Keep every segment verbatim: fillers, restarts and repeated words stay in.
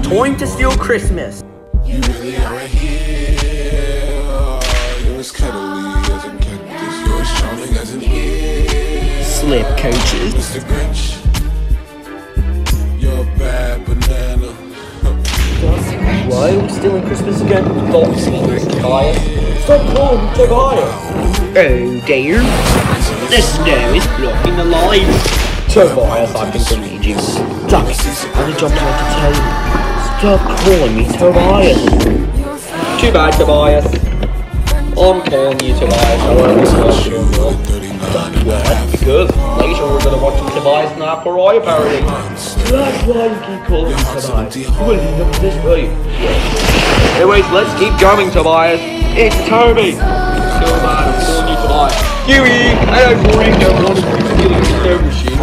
Time to steal Christmas. You really aren't here. You're as cuddly as a cactus. You're as charming as an ear. Slip coaches. Mister Grinch, you're a bad banana. Why are we stealing Christmas again? Stop stealing Tobias. Stop calling me Tobias. Oh dear. The snow is blocking the line. Tobias, I think I need you. Duck, I have a job trying to tell you. Stop calling me Tobias. Too bad, Tobias. I'm calling you Tobias. I won't discuss your world. What? Because later we're going to watch some Tobias and our Pariah parody. That's why you keep calling me Tobias. You will lead up to this way. Anyways, let's keep going, Tobias. It's Toby. So bad, I'm calling you Tobias. Huey! I don't bring no one stealing the snow machine.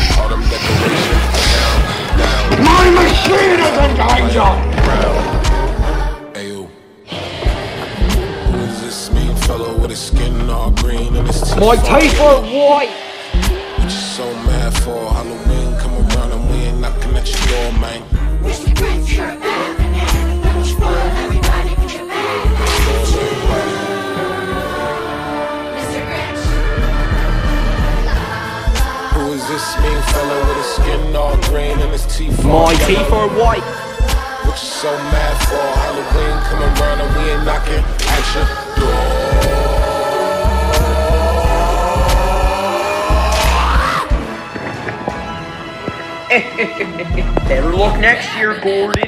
My machine is in danger! Ayo. Who is this mean fellow with his skin all green and his teeth? My teeth are white! What you so mad for? Halloween come around and we ain't knocking at your door, man. Mister Grinch, you're a bad banana. You spoil everybody with your bad. Mister Grinch. Who is this mean fellow with his skin all green and his teeth all My yellow? teeth are white! What you so mad for? Halloween come around and we ain't knocking at your door. Better luck next year, Gordon.